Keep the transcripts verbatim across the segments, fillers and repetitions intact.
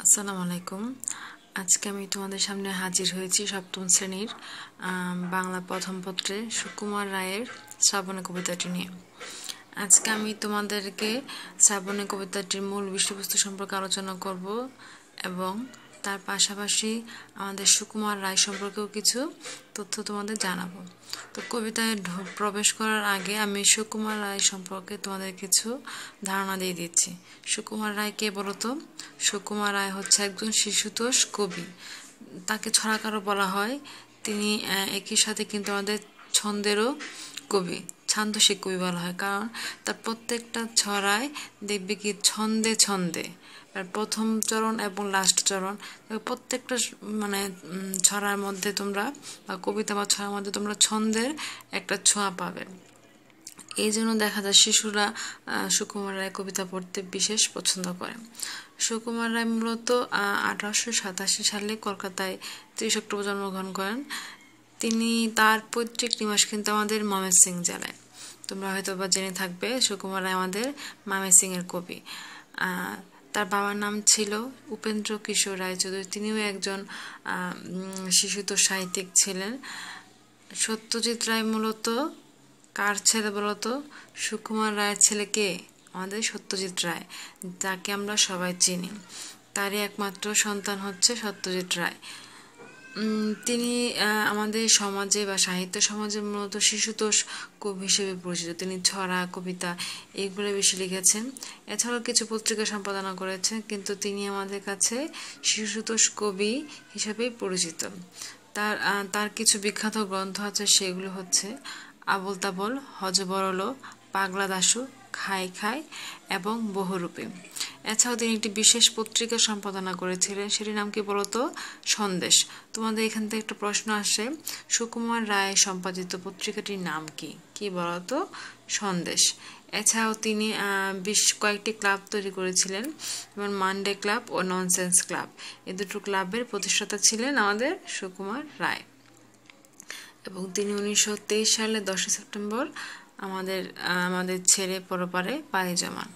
আসসালামু আলাইকুম। আজকে আমি তোমাদের সামনে হাজির হয়েছি সপ্তম শ্রেণীর বাংলা প্রথম পত্রে সুকুমার রায়ের শ্রাবণী কবিতাটি নিয়ে। আজকে আমি তোমাদেরকে শ্রাবণী কবিতাটির মূল বিষয়বস্তু সম্পর্কে আলোচনা করব এবং তার পাশাপাশি আমাদের সুকুমার রায় সম্পর্কেও কিছু তথ্য তোমাদের জানাবো। তো কবিতায় প্রবেশ করার আগে আমি সুকুমার রায় সম্পর্কে তোমাদের কিছু ধারণা দিয়ে দিচ্ছি। সুকুমার রায় কে বলতো? সুকুমার রায় হচ্ছে একজন শিশুতোষ কবি। তাকে ছড়াকারও বলা হয়। তিনি একই সাথে কিন্তু আমাদের ছন্দেরও কবি, ছান্দসিক কবি বলা হয়, কারণ তার প্রত্যেকটা ছড়ায় দেখবে কি ছন্দে ছন্দে প্রথম চরণ এবং লাস্ট চরণ প্রত্যেকটা মানে ছড়ার মধ্যে তোমরা বা কবিতা বা ছড়ার মধ্যে তোমরা ছন্দের একটা ছোঁয়া পাবে। এই জন্য দেখা যায় শিশুরা সুকুমার রায় কবিতা পড়তে বিশেষ পছন্দ করে। সুকুমার রায় মূলত আঠারোশো সাতাশি সালে কলকাতায় ত্রিশ অক্টোবর জন্মগ্রহণ করেন। তিনি তার পৈতৃক নিবাস কিন্তু আমাদের ময়মনসিংহ জেলায়। তোমরা হয়তো বা জেনে থাকবে সুকুমার রায় আমাদের ময়মনসিংহের কবি। তার বাবার নাম ছিল উপেন্দ্র কিশোর রায়চৌধুরী। তিনিও একজন শিশুতোষ সাহিত্যিক ছিলেন। সত্যজিৎ রায় মূলত কার ছেলে বলতো? সুকুমার রায়ের ছেলে কে? আমাদের সত্যজিৎ রায়, যাকে আমরা সবাই চিনি। তারই একমাত্র সন্তান হচ্ছে সত্যজিৎ রায়। তিনি আমাদের সমাজে বা সাহিত্য সমাজে মূলত শিশুতোষ কবি হিসেবে পরিচিত। তিনি ছড়া, কবিতা এইগুলো বেশি লিখেছেন। এছাড়াও কিছু পত্রিকা সম্পাদনা করেছেন, কিন্তু তিনি আমাদের কাছে শিশুতোষ কবি হিসেবেই পরিচিত। তার তার কিছু বিখ্যাত গ্রন্থ আছে, সেগুলো হচ্ছে আবোল তাবোল, হযবরল, পাগলা দাশু, খাই খাই এবং বহুরূপী। এছাড়াও তিনি একটি বিশেষ পত্রিকা সম্পাদনা করেছিলেন, সেটির নাম কি বলতো? সন্দেশ। তোমাদের এখান থেকে একটা প্রশ্ন আসে, সুকুমার রায় সম্পাদিত পত্রিকাটির নাম কি? কি বলতো? সন্দেশ। এছাড়াও তিনি বেশ কয়েকটি ক্লাব তৈরি করেছিলেন, যেমন মানডে ক্লাব ও ননসেন্স ক্লাব। এই দুটো ক্লাবের প্রতিষ্ঠাতা ছিলেন আমাদের সুকুমার রায়। এবং তিনি উনিশশো তেইশ সালে দশই সেপ্টেম্বর আমাদের আমাদের ছেড়ে পরপারে পাড়ি জমান।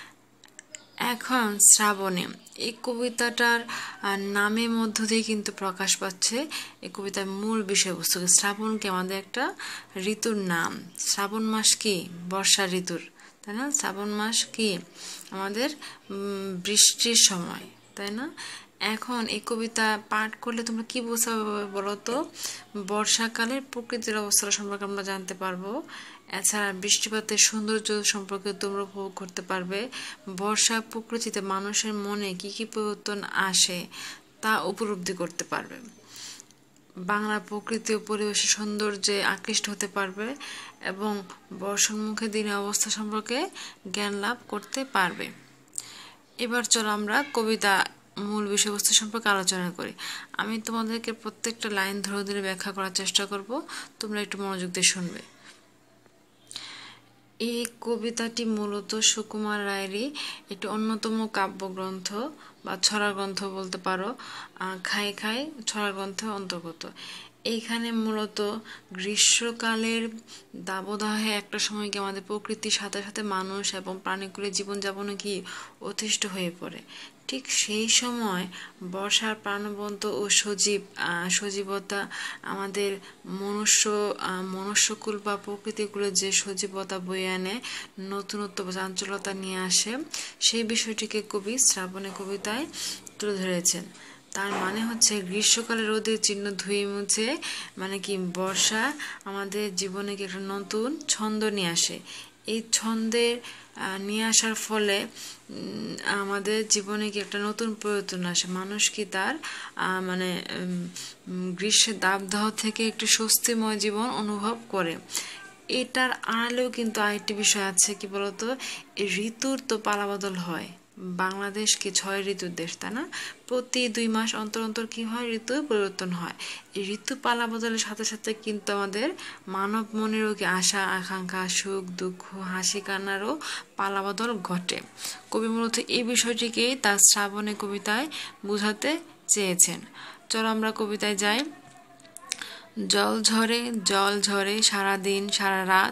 এখন শ্রাবণী, এই কবিতাটার নামের মধ্য দিয়ে কিন্তু প্রকাশ পাচ্ছে এই কবিতার মূল বিষয়বস্তু। শ্রাবণকে আমাদের একটা ঋতুর নাম। শ্রাবণ মাস কি? বর্ষা ঋতুর, তাই না? শ্রাবণ মাস কি? আমাদের বৃষ্টির সময়, তাই না? এখন এই কবিতা পাঠ করলে তোমরা কি বুঝতে পারবে বলতো? বর্ষাকালের প্রকৃতির অবস্থা সম্পর্কে আমরা জানতে পারবো। এছাড়া বৃষ্টিপাতের সৌন্দর্য সম্পর্কে তোমরা উপভোগ করতে পারবে। বর্ষা প্রকৃতিতে মানুষের মনে কি কি পরিবর্তন আসে তা উপলব্ধি করতে পারবে। বাংলা প্রকৃতি ও পরিবেশের সৌন্দর্যে আকৃষ্ট হতে পারবে এবং বর্ষণমুখী দিনের অবস্থা সম্পর্কে জ্ঞান লাভ করতে পারবে। এবার চলো আমরা কবিতা মূল বিষয়বস্তু সম্পর্কে আলোচনা করি। আমি তোমাদেরকে প্রত্যেকটা লাইন ধরে ধরে ব্যাখ্যা করার চেষ্টা করব, তোমরা একটু মনোযোগ দিয়ে শুনবে। এই কবিতাটি মূলত সুকুমার রায়েরই একটি অন্যতম কাব্যগ্রন্থ বা ছড়া গ্রন্থ বলতে পারো। খাই খাই ছড়া গ্রন্থের অন্তর্গত। এইখানে মূলত গ্রীষ্মকালের দাবদাহে একটা সময় কি আমাদের প্রকৃতির সাথে সাথে মানুষ এবং প্রাণীকুলের জীবনযাপনে কি অতিষ্ঠ হয়ে পড়ে। ঠিক সেই সময় বর্ষার প্রাণবন্ত ও সজীব সজীবতা আমাদের মনুষ্য মনুষ্যকুল বা প্রকৃতিকুলের যে সজীবতা বয়ে আনে, নতুনত্ব চাঞ্চল্যতা নিয়ে আসে, সেই বিষয়টিকে কবি শ্রাবণী কবিতায় তুলে ধরেছেন। তার মানে হচ্ছে গ্রীষ্মকালের রোদের চিহ্ন ধুয়ে মুছে মানে কি বর্ষা আমাদের জীবনে কি একটা নতুন ছন্দ নিয়ে আসে। এই ছন্দের নিয়ে আসার ফলে আমাদের জীবনে কি একটা নতুন পরিবর্তন আসে। মানুষ কি তার মানে গ্রীষ্মের দাবদাহ থেকে একটু স্বস্তিময় জীবন অনুভব করে। এটার আড়ালেও কিন্তু আরেকটি বিষয় আছে, কি বলতো? এই ঋতুর তো পালাবদল হয়। বাংলাদেশ কি ছয় ঋতুর দেশ, তাই না? প্রতি দুই মাস অন্তর অন্তর কি হয়? ঋতু পরিবর্তন হয়। এই ঋতু পালা বদলের সাথে সাথে কিন্তু আমাদের মানব মনেরও কি আশা আকাঙ্ক্ষা, সুখ দুঃখ, হাসি কান্নারও পালাবদল ঘটে। কবি মূলত এই বিষয়টিকেই তার শ্রাবণী কবিতায় বোঝাতে চেয়েছেন। চলো আমরা কবিতায় যাই। জল ঝরে জল ঝরে সারা দিন সারা রাত,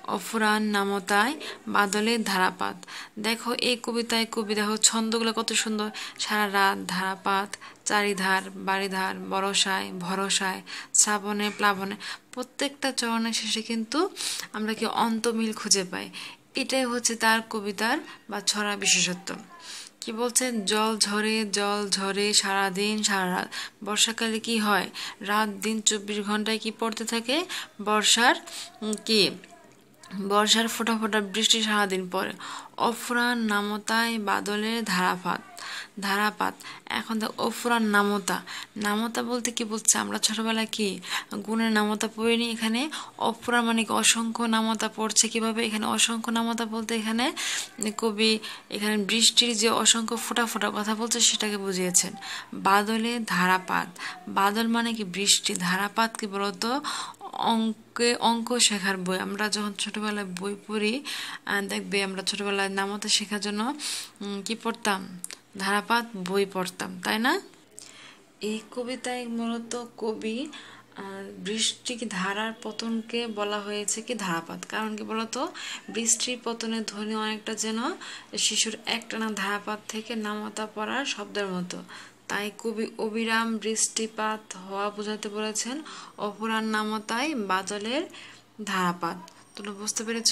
অফুরান নামতায় বাদলের ধারাপাত। দেখো এই কবিতায় কবি দেখো ছন্দগুলো কত সুন্দর। সারা রাত, ধারাপাত, চারিধার, বাড়িধার, বরসায়, ভরসায়, শ্রাবণে, প্লাবনে, প্রত্যেকটা চরণের শেষে কিন্তু আমরা কি অন্তমিল খুঁজে পাই। এটাই হচ্ছে তার কবিতার বা ছড়া বিশেষত্ব। কি বলছে, জল ঝরে জল ঝরে সারাদিন সারা রাত। বর্ষাকালে কি হয়, রাত দিন চব্বিশ ঘন্টায় কি পড়তে থাকে, বর্ষার কি বর্ষার ফোঁটা ফোঁটা বৃষ্টি সারাদিন পড়ে। অফুরান নামতায় বাদলের ধারাপাত ধারাপাত এখন দেখ অফুরান নামতা, নামতা বলতে কি বলছে, আমরা ছোটবেলায় কি গুণের নামতা পড়িনি, এখানে অফুরান মানে অসংখ্য নামতা পড়ছে। কিভাবে এখানে অসংখ্য নামতা বলতে এখানে কবি এখানে বৃষ্টির যে অসংখ্য ফোঁটা ফোঁটা কথা বলছে সেটাকে বুঝিয়েছেন। বাদলে ধারাপাত, বাদল মানে কি বৃষ্টি, ধারাপাত কি বলতো অঙ্কে অঙ্ক শেখার বই। আমরা যখন ছোটবেলায় বই পড়ি দেখবে আমরা ছোটবেলায় নামতা শেখার জন্য কি পড়তাম, ধারাপাত বই পড়তাম, তাই না? এই কবিতায় মূলত কবি বৃষ্টি কি ধারার পতনকে বলা হয়েছে কি ধারাপাত। কারণ কি বলতো, বৃষ্টির পতনের ধ্বনি অনেকটা যেন শিশুর একটানা ধারাপাত থেকে নামতা পড়ার শব্দের মতো। তাই কবি অবিরাম বৃষ্টিপাত হওয়া বোঝাতে বলেছেন অপুরাণ নামতায় বাদলের ধারাপাত। তোমরা বুঝতে পেরেছ?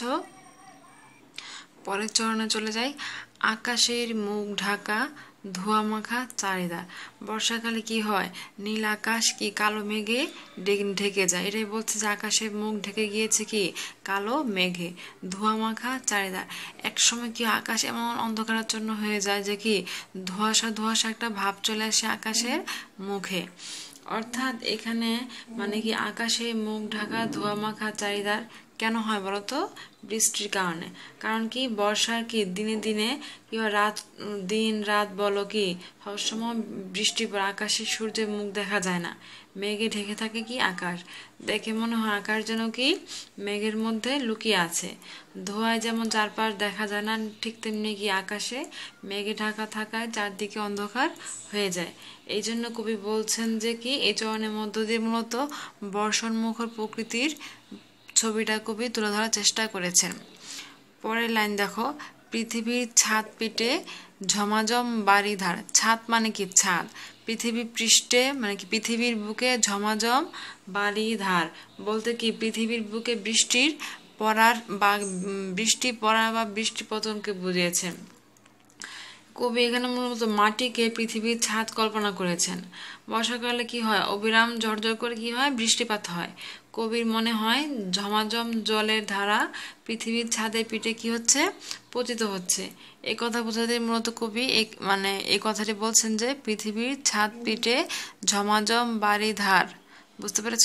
পরের চরণে চলে যাই। আকাশের মুখ ঢাকা ধোয়া মাখা চারিধার। বর্ষাকালে কি হয়, নীল আকাশ কি কালো মেঘে ঢেকে যায়। এটাই বলছে যে আকাশের মুখ ঢেকে গিয়েছে কি কালো মেঘে, ধোয়া মাখা চারিধার। একসময় কি আকাশ এমন অন্ধকারাচ্ছন্ন হয়ে যায় যে কি ধোঁয়াশা ধোঁয়াশা একটা ভাব চলে আসে আকাশের মুখে। অর্থাৎ এখানে মানে কি আকাশে মুখ ঢাকা ধোয়া মাখা চারিধার কেন হয় বলতো, বৃষ্টির কারণে। কারণ কি বর্ষার কি দিনে দিনে কি রাত দিন রাত বলো কি সবসময় বৃষ্টি পড়ে, আকাশে সূর্যের মুখ দেখা যায় না, মেঘে ঢেকে থাকে কি আকাশ। দেখে মনে হয় আকাশ যেন কি মেঘের মধ্যে লুকিয়ে আছে। ধোঁয়ায় যেমন চারপাশ দেখা যায় না, ঠিক তেমনি কি আকাশে মেঘে ঢাকা থাকায় চারদিকে অন্ধকার হয়ে যায়। এই জন্য কবি বলছেন যে কি এই চরণের মধ্য দিয়ে মূলত বর্ষণমুখর প্রকৃতির ছবিটা কবি তুলে ধরার চেষ্টা করেছেন। পরের লাইন দেখো, পৃথিবীর ছাদ পিটে ঝমাঝম বাড়িধার। ছাদ মানে কি ছাদ, পৃথিবী পৃষ্ঠে মানে কি পৃথিবীর বুকে ঝমাঝম বাড়িধার বলতে কি পৃথিবীর বুকে বৃষ্টির পড়ার বা বৃষ্টি পড়া বা বৃষ্টি পতনকে বুঝিয়েছেন। কবি এখানে মূলত মাটিকে পৃথিবীর ছাদ কল্পনা করেছেন। বর্ষাকালে কি হয়, অবিরাম ঝরঝর করে কি হয় বৃষ্টিপাত হয়। কবির মনে হয় ঝমাঝম জলের ধারা পৃথিবীর ছাদে পিঠে কি হচ্ছে পতিত হচ্ছে। এই কথা বোঝাতে মূলত কবি মানে এই কথাটি বলছেন যে পৃথিবীর ছাদ পিঠে ঝমাঝম বাড়ি ধার। বুঝতে পেরেছ?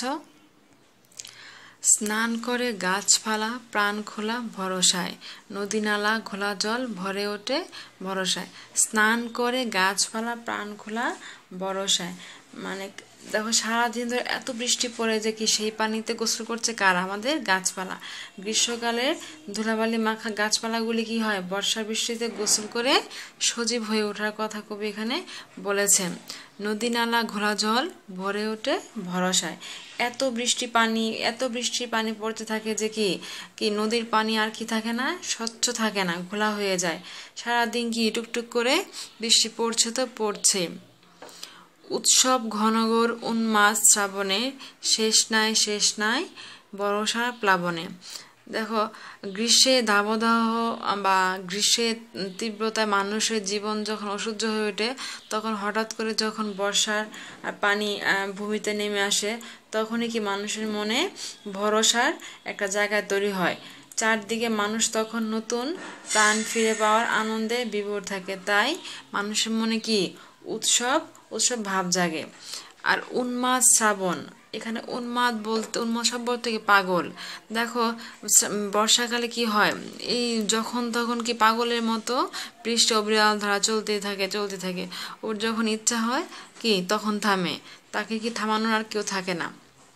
স্নান করে গাছপালা প্রাণ খোলা ভরসায়, নদী নালা ঘোলা জল ভরে ওঠে ভরসায়। স্নান করে গাছপালা প্রাণ খোলা ভরসায় মানে দেখো সারাদিন ধরে এত বৃষ্টি পড়ে যে কি সেই পানিতে গোসল করছে কারা, আমাদের গাছপালা। গ্রীষ্মকালের ধুলাবালি মাখা গাছপালাগুলি কি হয় বর্ষার বৃষ্টিতে গোসল করে সজীব হয়ে ওঠার কথা কবি এখানে বলেছেন। নদী নালা ঘোলা জল ভরে ওঠে ভরসায়। এত বৃষ্টি পানি এত বৃষ্টির পানি পড়তে থাকে যে কি কি নদীর পানি আর কি থাকে না, স্বচ্ছ থাকে না, ঘোলা হয়ে যায়। সারাদিন কি টুকটুক করে বৃষ্টি পড়ছে তো পড়ছে। উৎসব ঘনঘোর উন্মাস শ্রাবণে, শেষ নাই শেষ নাই বর্ষার প্লাবনে। দেখো গ্রীষ্মে দাবদাহ বা গ্রীষ্মের তীব্রতায় মানুষের জীবন যখন অসহ্য হয়ে ওঠে, তখন হঠাৎ করে যখন বর্ষার পানি ভূমিতে নেমে আসে, তখনই কি মানুষের মনে ভরসার একটা জায়গা তৈরি হয়। চারদিকে মানুষ তখন নতুন প্রাণ ফিরে পাওয়ার আনন্দে বিভোর থাকে। তাই মানুষের মনে কি উৎসব উৎসব ভাব জাগে। আর উন্মাদ শ্রাবণ, এখানে উন্মাদ বলতে উন্মাদ বলতে কি পাগল। দেখো বর্ষাকালে কি হয়, এই যখন তখন কি পাগলের মতো বৃষ্টি অবিরাম ধারা চলতে থাকে চলতে থাকে ওর যখন ইচ্ছা হয় কি তখন থামে, তাকে কি থামানোর আর কেউ থাকে না।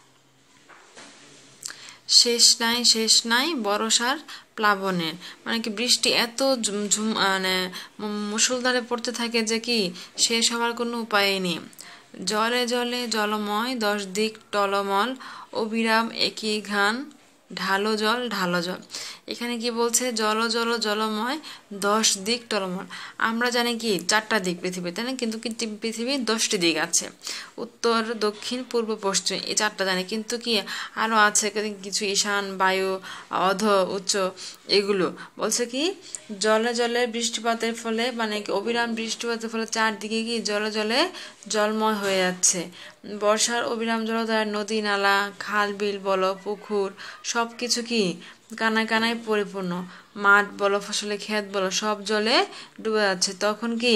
শেষ নাই শেষ নাই বর্ষার প্লাবনে মানে কি বৃষ্টি এত মানে মুষলধারে পড়তে থাকে যে কি শেষ হওয়ার কোনো উপায় নেই। জলে জলে জলময় দশ দিক টলমল, অবিরাম একই ঘান ঢালো জল ঢালো জল। এখানে কি বলছে, জল জল জলময় দশ দিক টলমল। আমরা জানি কি চারটা দিক পৃথিবীতে, তাই না? কিন্তু কি পৃথিবীর দশটি দিক আছে, উত্তর দক্ষিণ পূর্ব পশ্চিম, এই চারটা জানি। কিন্তু কি আরও আছে কিছু, ঈশান বায়ু অধ উচ্চ, এগুলো বলছে কি জলে জলে বৃষ্টিপাতের ফলে, মানে কি অবিরাম বৃষ্টিপাতের ফলে চারদিকে কি জলে জলে জলময় হয়ে যাচ্ছে। বর্ষার অবিরাম জলধারা নদী নালা খাল বিল বলো পুকুর সব কিছু কি কানায় কানায় পরিপূর্ণ। মাঠ বলো ফসলে ক্ষেত বলো সব জলে ডুবে যাচ্ছে। তখন কি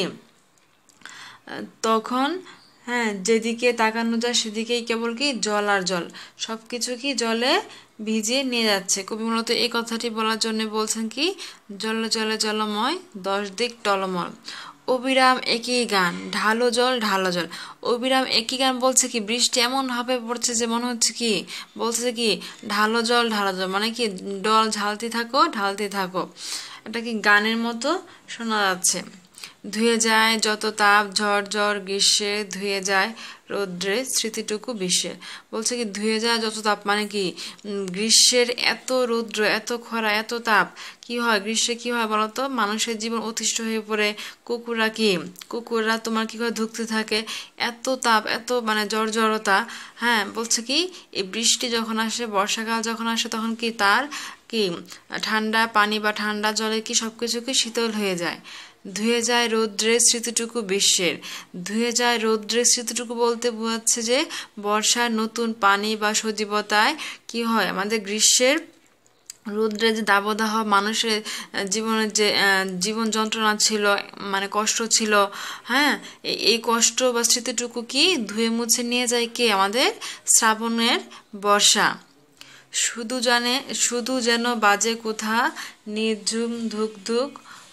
তখন হ্যাঁ যেদিকে তাকানো যায় সেদিকেই কেবল কি জল আর জল, সব কিছু কি জলে ভিজিয়ে নিয়ে যাচ্ছে। কবি মূলত এই কথাটি বলার জন্য বলছেন কি জলে জলে জলময় দশ দিক টলমল। অবিরাম একই গান ঢালো জল ঢালো জল। অবিরাম একই গান বলছে কি বৃষ্টি এমন ভাবে পড়ছে যে মনে হচ্ছে কি বলছে কি ঢালো জল ঢালো জল, মানে কি ডল ঢালতে থাকো ঢালতে থাকো, এটা কি গানের মতো শোনা যাচ্ছে। ধুয়ে যায় যত তাপ ঝড় ঝড় গ্রীষ্মে, ধুয়ে যায় রৌদ্রে স্মৃতিটুকু বিশ্বের। বলছে কি ধুয়ে যায় যত তাপ, মানে কি গ্রীষ্মের এত রৌদ্র এত খরা এত তাপ কি হয় গ্রীষ্মে কি হয় বলতো, মানুষের জীবন অতিষ্ঠ হয়ে পড়ে। কুকুররা কি কুকুররা তোমার কি করে ধুকতে থাকে, এত তাপ এত মানে জ্বর জড়তা। হ্যাঁ বলছে কি এই বৃষ্টি যখন আসে বর্ষাকাল যখন আসে তখন কি তার কি ঠান্ডা পানি বা ঠান্ডা জলে কি সবকিছু কি শীতল হয়ে যায়। ধুয়ে যায় রৌদ্রের স্মৃতিটুকু বিশ্বের। ধুয়ে যায় রৌদ্রের স্মৃতিটুকু বলতে বোঝাচ্ছে যে বর্ষার নতুন পানি বা সজীবতায় কি হয় আমাদের গ্রীষ্মের রৌদ্রের যে দাবদাহ মানুষের জীবনের যে জীবন যন্ত্রণা ছিল, মানে কষ্ট ছিল, হ্যাঁ এই কষ্ট বা স্মৃতিটুকু কি ধুয়ে মুছে নিয়ে যায় কে আমাদের শ্রাবণের বর্ষা। শুধু জানে শুধু যেন বাজে কোথা নির্ঝুম ধুক ধুক,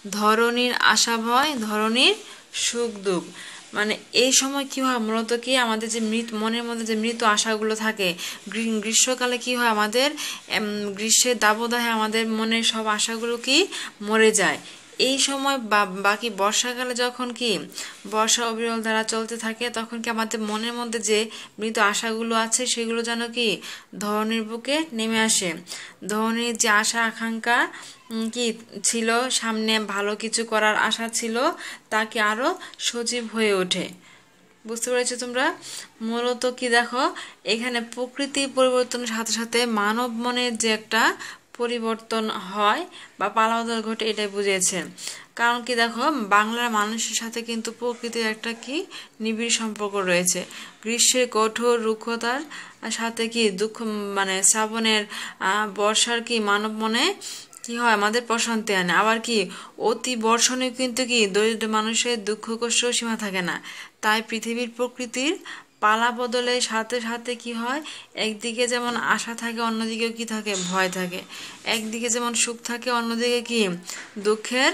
ধরনীর আশা ভয় ধরনীর সুখ দুঃখ। মানে এই সময় কি হয় মূলত কি আমাদের যে মৃত মনের মধ্যে যে মৃত আশাগুলো থাকে, গ্রীষ্মকালে কি হয় আমাদের গ্রীষ্মের দাবদাহে আমাদের মনের সব আশাগুলো কি মরে যায়। এই সময় বাকি বর্ষাকালে যখন কি বর্ষা অবিরল ধারা চলতে থাকে তখন কি আমাদের মনের মধ্যে যে মৃত আশাগুলো আছে সেগুলো যেন কি ধরনীর বুকে নেমে আসে। ধরনীর যে আশা আকাঙ্ক্ষা কি ছিল, সামনে ভালো কিছু করার আশা ছিল, তাকে আরো সজীব হয়ে ওঠে। বুঝতে পেরেছো তোমরা? মূলত কি দেখো এখানে প্রকৃতি পরিবর্তনের সাথে সাথে মানব মনের যে একটা পরিবর্তন হয় বা পালাবদল ঘটে এটাই বুঝিয়েছে। কারণ কি দেখো বাংলার মানুষের সাথে কিন্তু প্রকৃতির একটা কি নিবিড় সম্পর্ক রয়েছে। গ্রীষ্মের কঠোর রুক্ষতার সাথে কি দুঃখ মানে শ্রাবণের বর্ষার কি মানব মনে কি হয় আমাদের প্রশান্তি আনে। আবার কি অতি বর্ষণে কিন্তু কি দরিদ্র মানুষের দুঃখ কষ্ট সীমা থাকে না। তাই পৃথিবীর প্রকৃতির পালা বদলের সাথে সাথে কি হয় একদিকে যেমন আশা থাকে অন্যদিকে কি থাকে ভয় থাকে, একদিকে যেমন সুখ থাকে অন্যদিকে কি দুঃখের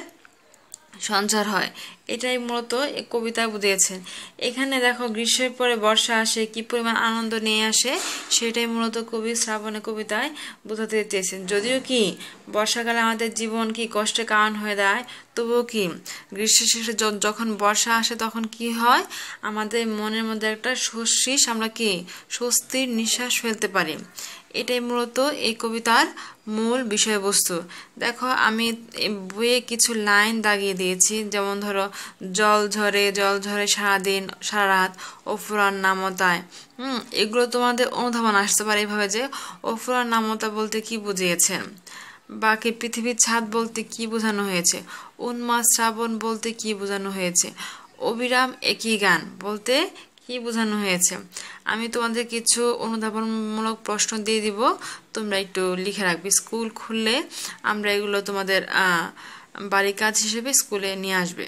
সঞ্চার হয়। এটাই মূলত কবিতা বুঝিয়েছেন। এখানে দেখো গ্রীষ্মের পরে বর্ষা আসে কি পরিমাণ আনন্দ নিয়ে আসে সেটাই মূলত কবি শ্রাবণে কবিতায় বোঝাতে চেয়েছেন। যদিও কি বর্ষাকালে আমাদের জীবন কি কষ্টের কারণ হয়ে দাঁড়ায়, তবুও কি গ্রীষ্মের শেষে যখন বর্ষা আসে তখন কি হয় আমাদের মনের মধ্যে একটা স্বস্তির আমরা কি স্বস্তির নিঃশ্বাস ফেলতে পারি। এটাই মূলত এই কবিতার মূল বিষয়বস্তু। দেখো আমি বইয়ে কিছু লাইন দাগিয়ে দিয়েছি, যেমন ধরো জল ঝরে জল ঝরে সারাদিন সারা রাত অফুরান নামতায়। হুম এগুলো তোমাদের অনুধাবন আসতে পারে এভাবে যে অফুরান নামতা বলতে কি বুঝিয়েছেন, বাকি পৃথিবীর ছাদ বলতে কি বোঝানো হয়েছে, উন্মাদ শ্রাবণ বলতে কি বোঝানো হয়েছে, অবিরাম একই গান বলতে কি বোঝানো হয়েছে। আমি তোমাদের কিছু অনুধাবনমূলক প্রশ্ন দিয়ে দিব, তোমরা একটু লিখে রাখবে। স্কুল খুললে আমরা এগুলো তোমাদের বাড়ির কাজ হিসেবে স্কুলে নিয়ে আসবে।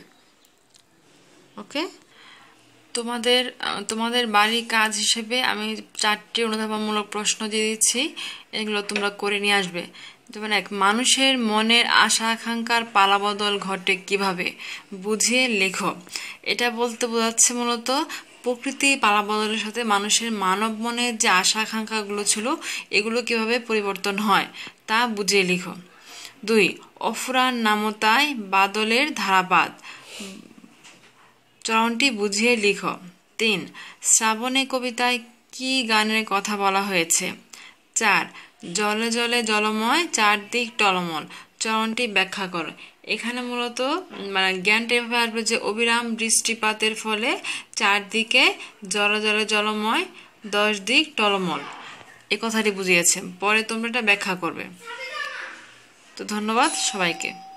ওকে, তোমাদের তোমাদের বাড়ির কাজ হিসেবে আমি চারটি অনুধাবনমূলক প্রশ্ন দিয়ে দিচ্ছি, এগুলো তোমরা করে নিয়ে আসবে। যেমন এক, মানুষের মনের আশা আকাঙ্ক্ষার পালাবদল ঘটে কিভাবে, বুঝিয়ে লেখো। এটা বলতে বোঝাচ্ছে মূলত প্রকৃতি পালাবদলের সাথে মানুষের মানব মনের যে আশা আকাঙ্ক্ষাগুলো ছিল এগুলো কিভাবে পরিবর্তন হয় তা বুঝিয়ে লিখো। দুই, অফুরান নামতায় বাদলের ধারাপাত, চরণটি বুঝিয়ে লিখো। তিন, শ্রাবণে কবিতায় কি গানের কথা বলা হয়েছে। চার, জলে জলে জলময় চারদিক টলমল চরণটি ব্যাখ্যা করো। এখানে মূলত মানে জ্ঞানটা এভাবে আসবে যে অবিরাম বৃষ্টিপাতের ফলে চারদিকে জলে জলে জলময় দশ দিক টলমল, এই কথাটি বুঝিয়েছে। পরে তোমরা এটা ব্যাখ্যা করবে। তো ধন্যবাদ সবাইকে।